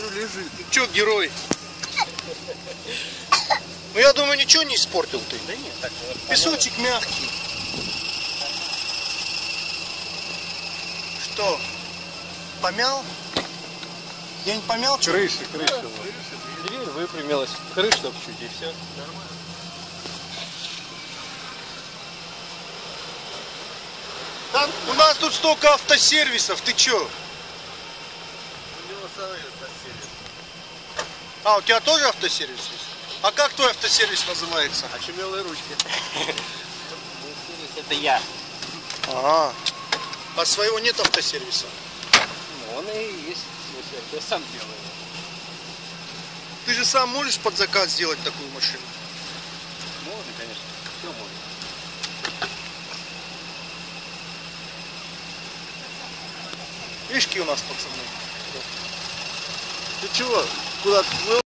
смотрю, лежит. Ну чё, герой? Ну я думаю, ничего не испортил ты. Да нет, так. Песочек мягкий. Что? Помял? Я не помял, что? Крыша. Дверь выпрямилась. Крыша чуть и все. Да, у нас тут столько автосервисов, ты чё? У него совет сервис. А, у тебя тоже автосервис есть? А как твой автосервис называется? Очумелые ручки. Это я. А своего нет автосервиса? Ну, он и есть. Я сам делаю. Ты же сам можешь под заказ сделать такую машину? Можно, конечно. Все можно. Видишь, какие у нас пацаны? Ты чего? Куда-то